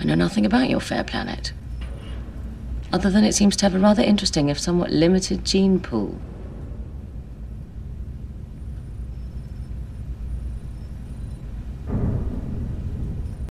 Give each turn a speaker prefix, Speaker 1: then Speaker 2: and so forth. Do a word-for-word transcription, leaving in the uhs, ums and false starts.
Speaker 1: I know nothing about your fair planet, other than it seems to have a rather interesting, if somewhat limited, gene pool.